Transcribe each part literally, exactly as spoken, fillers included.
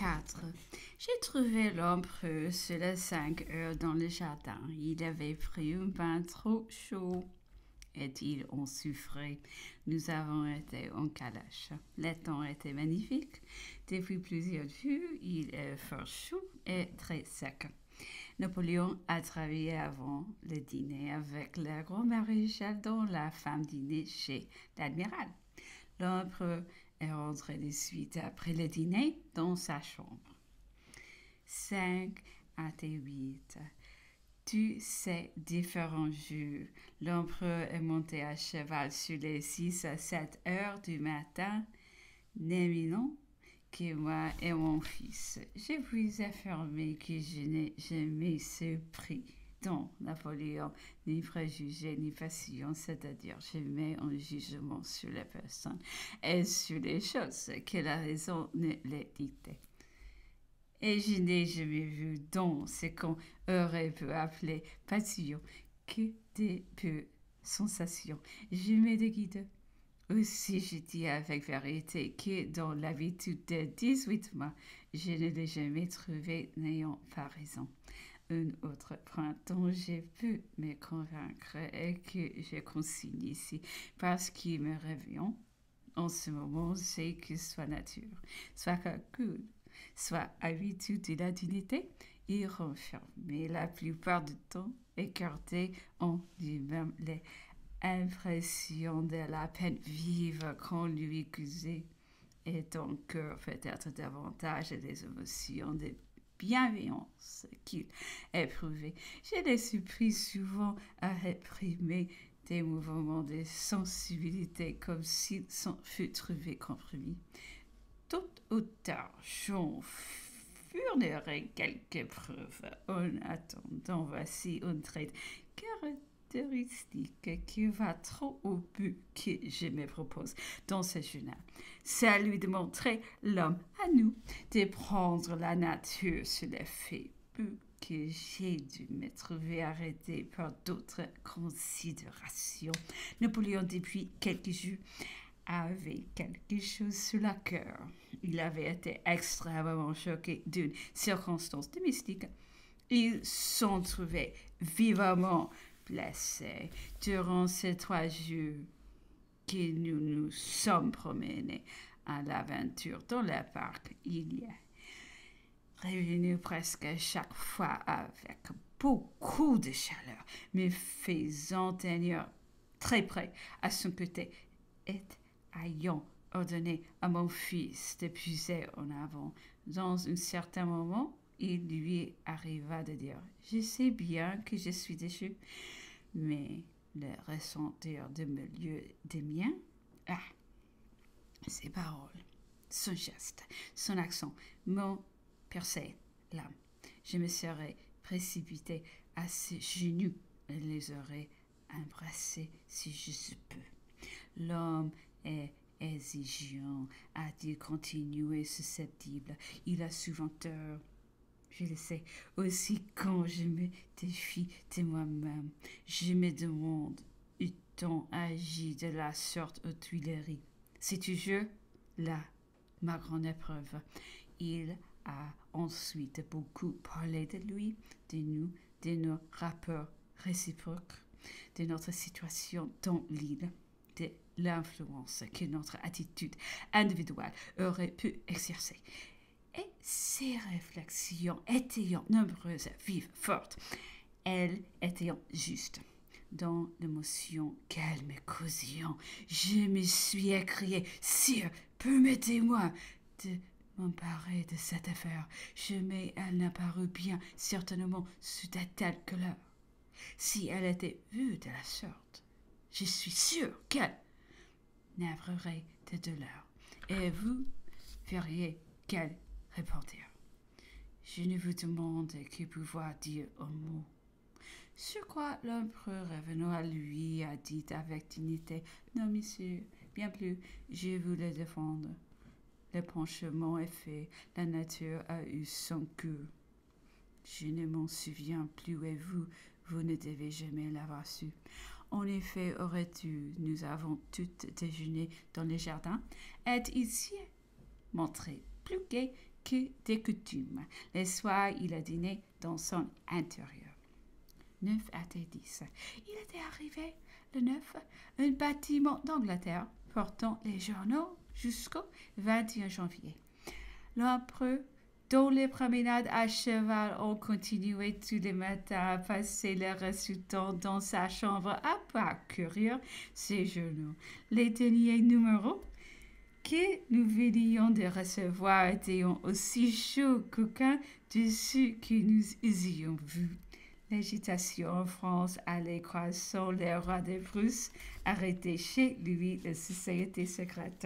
quatre. J'ai trouvé l'empereur sur les cinq heures dans le jardin. Il avait pris un bain trop chaud. Et-il en souffrait. Nous avons été en calèche. Le temps était magnifique. Depuis plusieurs vues, il est fort chaud et très sec. Napoléon a travaillé avant le dîner avec le grand maréchal dont la femme dînait chez l'admiral. L'empereur est rentré de suite après le dîner dans sa chambre. cinq à huit. Tu sais différents jours. L'empereur est monté à cheval sur les six à sept heures du matin. N'éminent que moi et mon fils. Je vous affirme que je n'ai jamais surpris dont Napoléon ni préjugé ni passion, c'est-à-dire je mets un jugement sur les personnes et sur les choses que la raison ne les dictait. Et je n'ai jamais vu dans ce qu'on aurait pu appeler passion que des pures sensations. Je me déguide. Aussi, je dis avec vérité que dans l'habitude de dix-huit mois, je ne l'ai jamais trouvé n'ayant pas raison. Un autre point dont j'ai pu me convaincre et que je consigne ici parce qu'il me revient en ce moment, c'est que soit nature, soit calcul, soit habitude de la dignité, il renfermait la plupart du temps écarté en lui-même les impressions de la peine vive qu'on lui causait et ton cœur peut-être davantage des émotions de bienveillance qu'il éprouvait. Je l'ai surpris souvent à réprimer des mouvements de sensibilité comme s'il s'en fût trouvé compromis. Tout auteur, j'en fournirai quelques preuves. En attendant, voici un trait caractéristique qui va trop au but que je me propose dans ce journal. C'est à lui de montrer l'homme à nous, de prendre la nature sur les faits, peu que j'ai dû me trouver arrêté par d'autres considérations. Napoléon, depuis quelques jours, avait quelque chose sur la cœur. Il avait été extrêmement choqué d'une circonstance domestique. Il s'en trouvait vivement blessé durant ces trois jours que nous nous sommes promenés à l'aventure dans le parc. Il y est revenu presque chaque fois avec beaucoup de chaleur, me faisant tenir très près à son côté et ayant ordonné à mon fils de puiser en avant. Dans un certain moment, il lui arriva de dire « Je sais bien que je suis déchu, mais le ressentir de milieu des miens, ah, ses paroles, son geste, son accent m'ont percé l'âme. Je me serais précipité à ses genoux et les aurais embrassés si je peux. L'homme est exigeant, a-t-il continué susceptible. Il a souvent tort. Je le sais. Aussi, quand je me défie de moi-même, je me demande, eût-on agi de la sorte aux Tuileries? C'est toujours là ma grande épreuve. Il a ensuite beaucoup parlé de lui, de nous, de nos rapports réciproques, de notre situation dans l'île, de l'influence que notre attitude individuelle aurait pu exercer. Et ces réflexions étaient nombreuses, vives, fortes, elles étaient justes. Dans l'émotion qu'elles me causaient, je me suis écrié, « Sire, permettez-moi de m'emparer de cette affaire. Jamais elle n'a paru bien, certainement sous de telles couleurs. Si elle était vue de la sorte, je suis sûr qu'elle navrerait de douleur, et vous verriez qu'elle repentir. Je ne vous demande que pouvoir dire un mot. » Sur quoi l'empereur, revenant à lui, a dit avec dignité, « Non, monsieur, bien plus, je vous le défendre. Le penchement est fait, la nature a eu son coup. Je ne m'en souviens plus et vous, vous ne devez jamais l'avoir su. En effet, aurais-tu, nous avons toutes déjeuné dans le jardin, et ici montré plus gai que des coutumes. Le soir, il a dîné dans son intérieur. neuf à dix. Il était arrivé, le neuf, un bâtiment d'Angleterre portant les journaux jusqu'au vingt et un janvier. L'empereur, dont les promenades à cheval ont continué tous les matins à passer le reste du temps dans sa chambre à parcourir ses journaux. Les derniers numéros que nous venions de recevoir étaient aussi chauds qu'aucun de ceux que nous ayons vus. L'agitation en France allait croissant. Le roi de Prusse arrêtait chez lui la société secrète.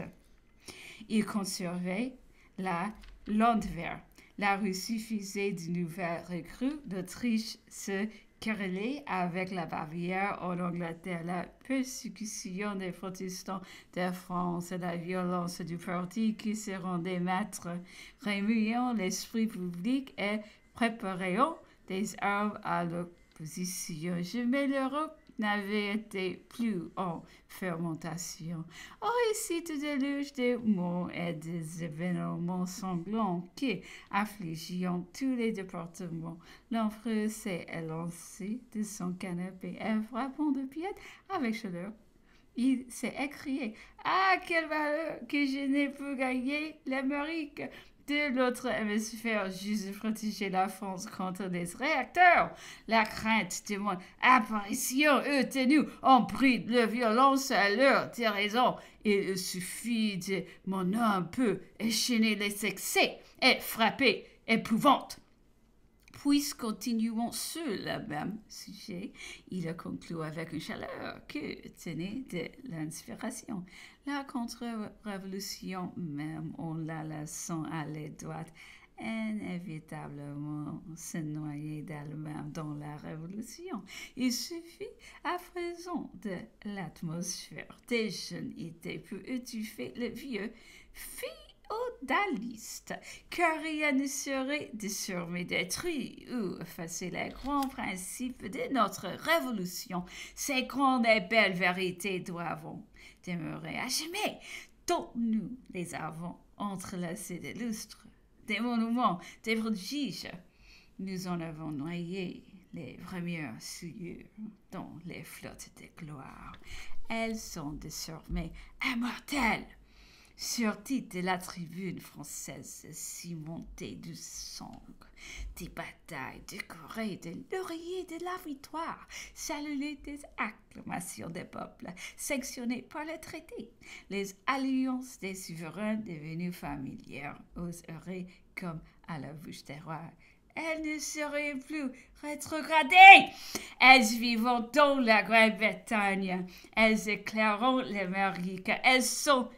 Il conservait la Landwehr. La Russie suffisait de nouvelles recrues. L'Autriche se querellait avec la Bavière. En Angleterre, la persécution des protestants de France et la violence du parti qui se rendait maître remuant l'esprit public et préparaient des armes à l'opposition. Jamais l'Europe n'avait été plus en fermentation. On récite de déluge des mots et des événements sanglants qui affligeaient tous les départements. L'empereur s'est élancé de son canapé et frappant de pied avec chaleur. Il s'est écrié « Ah, quel malheur que je n'ai pu gagner l'Amérique !» De l'autre hémisphère, juste protéger la France contre les réacteurs. La crainte de mon apparition eût tenu en pris de violence à leur déraison. Il suffit de mon nom un peu échaîner les excès et frapper épouvante. Puis, continuons sur le même sujet, il a conclu avec une chaleur que tenait de l'inspiration. La contre-révolution, même en la laissant aller droite, inévitablement se noyer d'elle-même dans la révolution. Il suffit à présent de l'atmosphère des jeunes idées pour étouffer le vieux féodaliste, car rien ne serait désormais détruit ou effacer les grands principes de notre révolution. Ces grandes et belles vérités doivent demeurer à jamais, dont nous les avons entrelacées de lustres, des monuments, des prodiges. Nous en avons noyé les premières souillures dans les flottes de gloire. Elles sont désormais immortelles. Sorties de la tribune française cimentée du sang, des batailles décorées de lauriers de la victoire, saluées des acclamations des peuples, sanctionnées par les traités, les alliances des souverains devenues familières aux oreilles comme à la bouche des rois. Elles ne seraient plus rétrogradées. Elles vivront dans la Grande-Bretagne. Elles éclaireront l'Amérique. Elles sont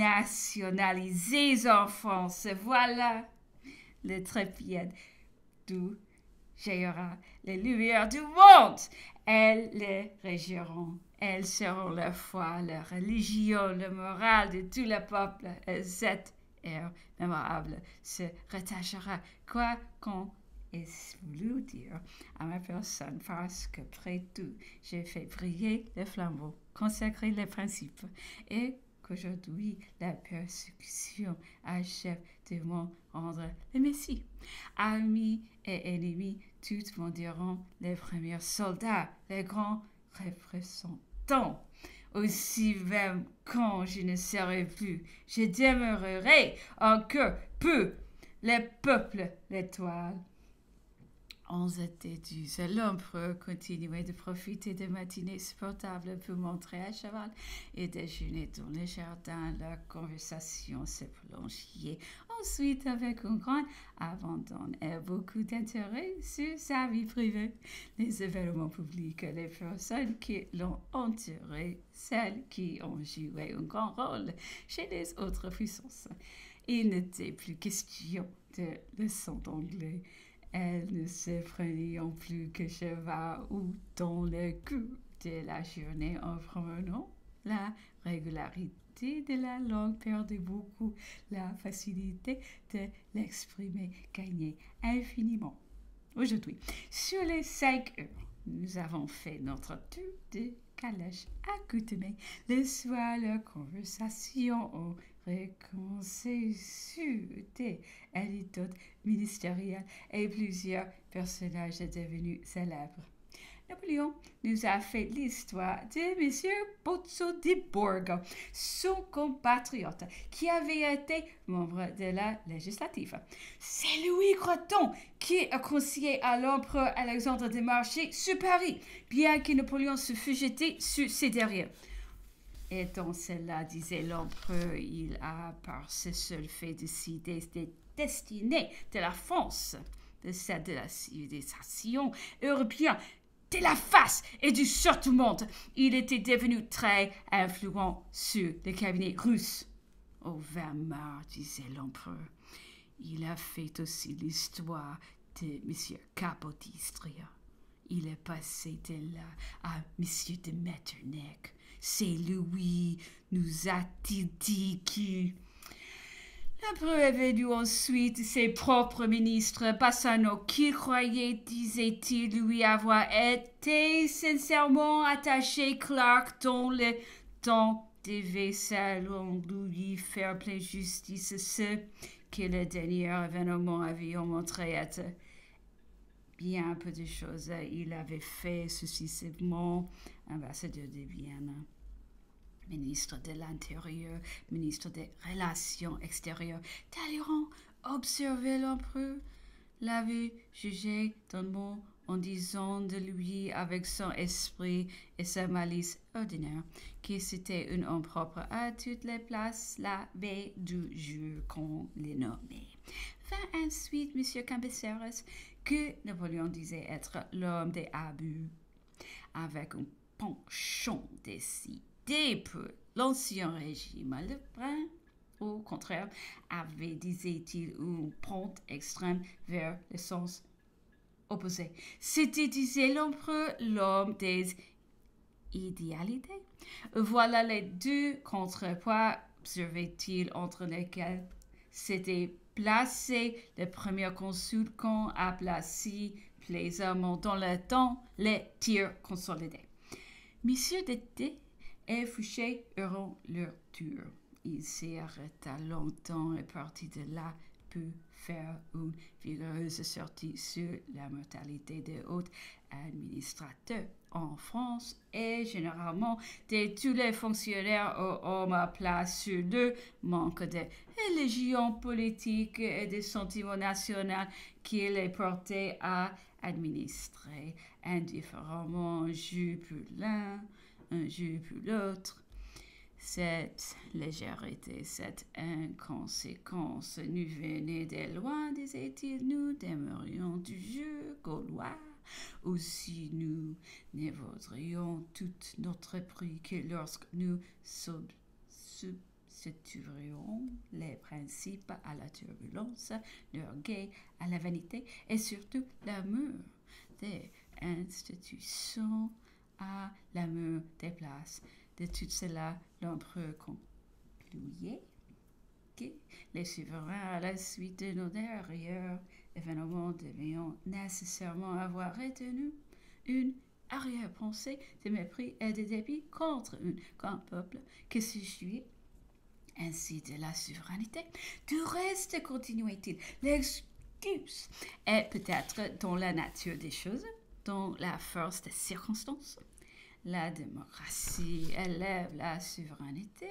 nationalisées en France. Voilà le trépied d'où jaillira les lumières du monde. Elles les régiront. Elles seront la foi, la religion, le moral de tout le peuple. Et cette ère mémorable se rattachera, quoi qu'on ait voulu dire à ma personne, parce que près tout, j'ai fait briller le flambeau, consacré les principes, et qu'aujourd'hui la persécution achève de m'en rendre le Messie. Amis et ennemis, tous m'en diront les premiers soldats, les grands représentants. Aussi même quand je ne serai plus, je demeurerai encore peu les peuples l'étoile. Onze étaient dus. L'empereur continuait de profiter des matinées supportables pour montrer à cheval et déjeuner dans le jardin. La conversation se prolongeait ensuite avec un grand abandon et beaucoup d'intérêt sur sa vie privée, les événements publics, les personnes qui l'ont entouré, celles qui ont joué un grand rôle chez les autres puissances. Il n'était plus question de leçons d'anglais. Elles ne se prenaient plus que cheval ou dans le cours de la journée en promenant. La régularité de la langue perdait beaucoup, la facilité de l'exprimer gagnait infiniment. Aujourd'hui, sur les cinq heures nous avons fait notre tour de calèche accoutumée. Le soir, la conversation aurait commencé sur des anecdotes ministérielles et plusieurs personnages devenus célèbres. Napoléon nous a fait l'histoire de M. Pozzo di Borgo, son compatriote, qui avait été membre de la législative. C'est Louis Creton qui a conseillé à l'empereur Alexandre de marcher sur Paris, bien que Napoléon se fût jeté sur ses derrières. Et dans cela, disait l'empereur, il a par ce seul fait décidé des destinées de la France, de celle de la civilisation européenne, de la face et du surtout monde. Il était devenu très influent sur le cabinet russe. Au vingt mars, disait l'empereur, il a fait aussi l'histoire de M. Capodistria. Il est passé de là à M. de Metternich. C'est Louis, nous a-t-il dit qu'il... L'empereur est venu ensuite ses propres ministres, Bassano, qui croyait, disait-il, lui avoir été sincèrement attaché, Clark, dont le temps devait selon lui faire pleine justice, ce que le dernier événement avait montré être bien peu de choses. Il avait fait successivement ambassadeur de Vienne, ministre de l'Intérieur, ministre des Relations extérieures. Talleyrand observait l'empereur, l'avait jugé d'un mot en disant de lui avec son esprit et sa malice ordinaire que c'était un homme propre à toutes les places la veille du jour qu'on les nommait. Vint ensuite M. Cambacérès, que Napoléon disait être l'homme des abus, avec un penchant décidé pour l'ancien régime. Le Brun, au contraire, avait, disait-il, une pente extrême vers le sens opposé. C'était, disait l'empereur, l'homme des idéalités. Voilà les deux contrepoids, observait-il, entre lesquels s'était placé le premier consul qu'on a placé plaisamment dans le temps les tirs consolidés. Monsieur de T et Fouché euront leur tour. Il s'y arrêta longtemps et partit de là pour faire une vigoureuse sortie sur la mortalité des hauts administrateurs en France et généralement de tous les fonctionnaires aux hommes à place sur le manque de religion politique et de sentiments nationaux qui les portaient à administrer indifféremment un jour pour l'un, un jour pour l'autre. Cette légèreté, cette inconséquence nous venait de loin, disait-il, nous demeurions du jeu gaulois. Aussi nous ne vaudrions tout notre prix que lorsque nous sub substituerions les principes à la turbulence, l'orgueil à la vanité et surtout l'amour des institutions à l'amour des places. De tout cela, l'empereur concluait que les souverains, à la suite de nos derniers événements, devions nécessairement avoir retenu une arrière-pensée de mépris et de dépit contre un grand peuple qui se jouit ainsi de la souveraineté. Du reste, continuait-il, l'excuse est peut-être dans la nature des choses, dans la force des circonstances. La démocratie élève la souveraineté,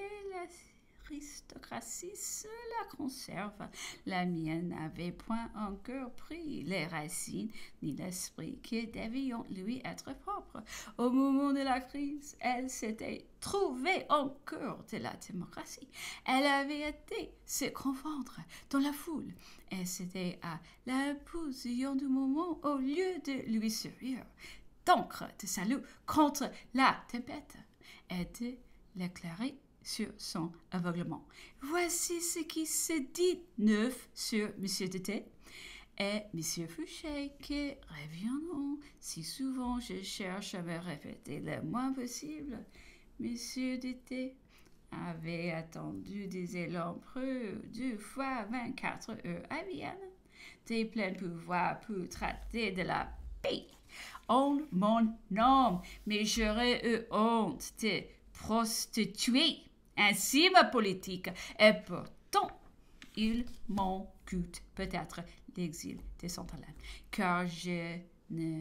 l'aristocratie se la conserve. La mienne n'avait point encore pris les racines ni l'esprit qui devions lui être propres. Au moment de la crise, elle s'était trouvée encore de la démocratie. Elle avait été se confondre dans la foule et c'était à l'imposition du moment au lieu de lui servir d'encre de salut contre la tempête et de l'éclairer sur son aveuglement. Voici ce qui se dit neuf sur M. de T et M. Fouché, que reviendront si souvent je cherche à me répéter le moins possible. M. de T avait attendu, disait l'empereur, deux fois vingt-quatre heures à Vienne, des pleins pouvoirs pour traiter de la paix en mon nom, mais j'aurais eu honte de prostituer ainsi ma politique. Et pourtant, il m'en coûte peut-être l'exil de Sainte-Hélène, car je ne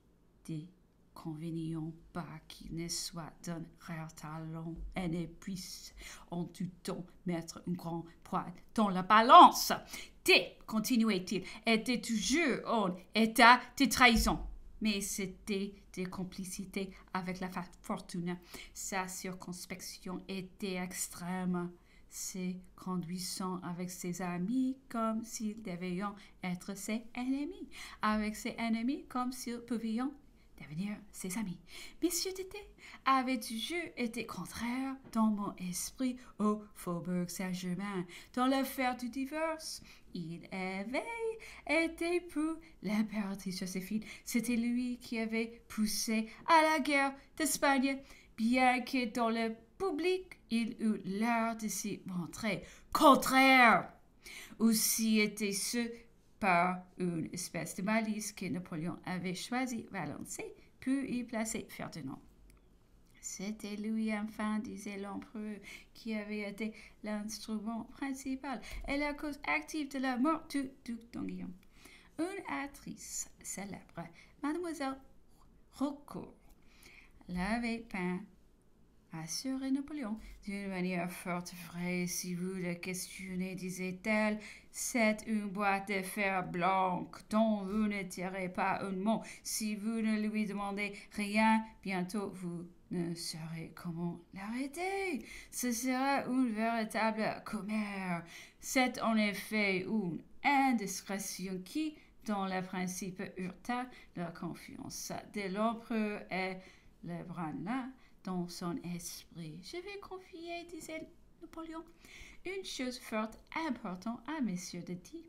déconvenons pas qu'il ne soit d'un rare talent et ne puisse en tout temps mettre un grand poids dans la balance. T, continuait-il, était toujours en état de trahison. Mais c'était de complicité avec la fortune. Sa circonspection était extrême, se conduisant avec ses amis comme s'ils devaient être ses ennemis, avec ses ennemis comme s'ils pouvaient devenir ses amis. Monsieur Tété avait toujours été contraire dans mon esprit au Faubourg Saint-Germain. Dans l'affaire du divorce, il avait été pour l'impératrice Joséphine. C'était lui qui avait poussé à la guerre d'Espagne, bien que dans le public, il eut l'air de s'y montrer contraire. Aussi était-ce par une espèce de malice que Napoléon avait choisi Valençay pour y placer Ferdinand. C'était lui, enfin, disait l'empereur, qui avait été l'instrument principal et la cause active de la mort du duc d'Enghien. Une actrice célèbre, Mademoiselle Rocco, l'avait peint assurait Napoléon d'une manière forte vraie. Si vous le questionnez, disait-elle, c'est une boîte de fer blanc dont vous ne tirez pas un mot. Si vous ne lui demandez rien, bientôt vous ne saurez comment l'arrêter. Ce sera une véritable commère. C'est en effet une indiscrétion qui, dans le principe, heurta la confiance de l'empereur et l'ébranla dans son esprit. Je vais confier, disait Napoléon, une chose fort importante à Monsieur de T.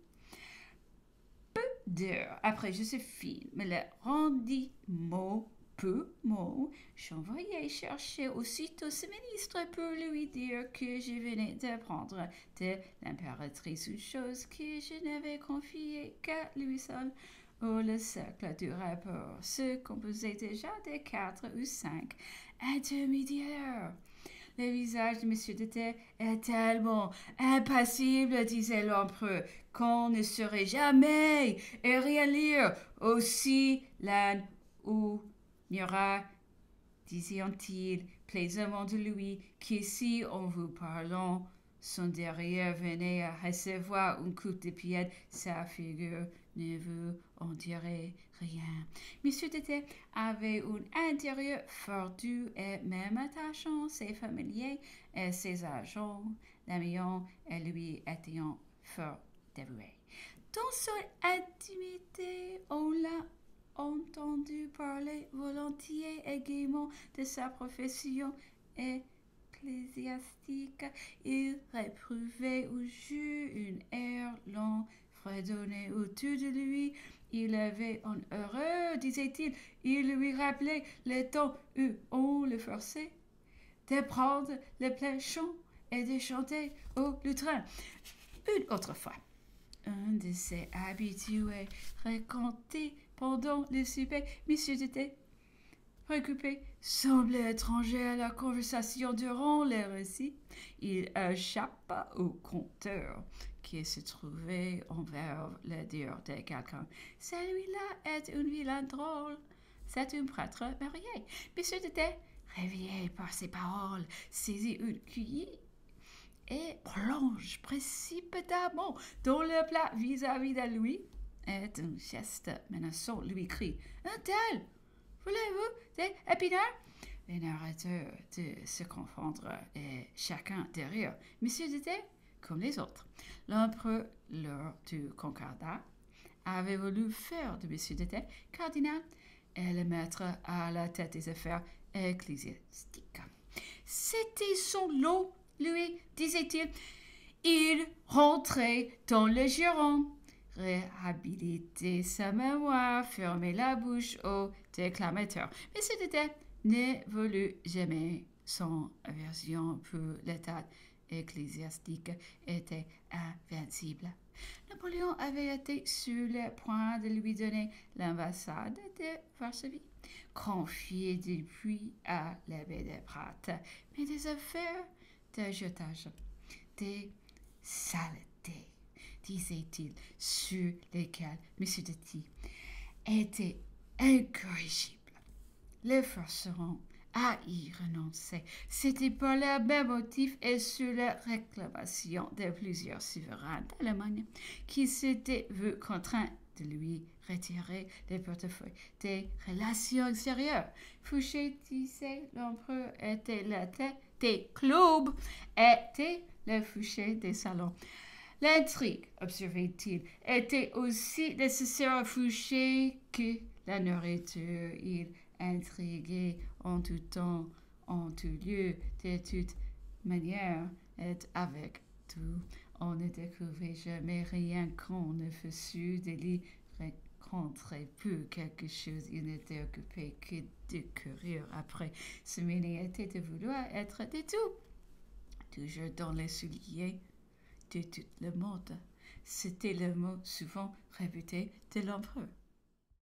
Peu d'heures après Joséphine me le rendit mot peu mot. J'envoyai chercher aussitôt ce ministre pour lui dire que je venais d'apprendre de l'impératrice une chose que je n'avais confiée qu'à lui seul. Oh, le cercle du rapport se composait déjà de quatre ou cinq intermédiaires. Le visage de M. de T est tellement impassible, disait l'empereur, qu'on ne saurait jamais et rien lire. Aussi, l'un ou Murat, disait-il plaisamment de lui, qu'ici, en vous parlant, son derrière venait à recevoir un coup de pied, sa figure ne vous en dirait rien. Monsieur de T avait un intérieur fort doux et même attachant, ses familiers et ses agents, l'amiant et lui étant fort dévoués. Dans son intimité, on l'a entendu parler volontiers et gaiement de sa profession ecclésiastique. Il réprouvait au jus un air lent, fredonnait autour de lui. Il avait un heureux, disait-il. Il lui rappelait le temps où on le forçait de prendre le plein chant et de chanter au lutrin. Une autre fois, un de ses habitués racontait pendant le souper, Monsieur de T, préoccupé, semblait étranger à la conversation durant le récit. Il échappa au conteur qui se trouvait envers le dire de quelqu'un. Celui-là est un vilain drôle. C'est un prêtre marié. Monsieur de T, réveillé par ces paroles, saisit une cuillère et plonge précipitamment dans le plat vis-à-vis de lui, et d'un geste menaçant lui crie « Un tel, voulez-vous des épinards ?» Les narrateurs de se confondre et chacun de rire. Monsieur de T, comme les autres, l'empereur, lors du concordat, avait voulu faire de Monsieur de T cardinal et le mettre à la tête des affaires ecclésiastiques. C'était son lot, lui, disait-il. Il rentrait dans le giron, réhabilitait sa mémoire, fermait la bouche au déclamateur. Mais ce T ne voulut jamais. Son aversion pour l'état ecclésiastique était invincible. Napoléon avait été sur le point de lui donner l'ambassade de Varsovie, confiée depuis à l'abbé de Pratt, mais des affaires d'ajotage, des saletés, disait-il, sur lesquelles M. de T était incorrigible. Les forceront à y renoncer. C'était par le même motif et sur la réclamation de plusieurs souverains d'Allemagne qui s'étaient vus contraints de lui retirer les portefeuilles des relations extérieures. Fouché disait l'empereur était la tête des clubs, était le Fouché des salons. L'intrigue, observait-il, était aussi nécessaire à Fouché que la nourriture. Il intriguait en tout temps, en tout lieu, de toute manière, et avec tout. On ne découvrait jamais rien qu'on ne fût sûr de lui rencontrer peu quelque chose. Il n'était occupé que de courir après. Ce métier était de vouloir être de tout, toujours dans les souliers de tout le monde. C'était le mot souvent répété de l'empereur.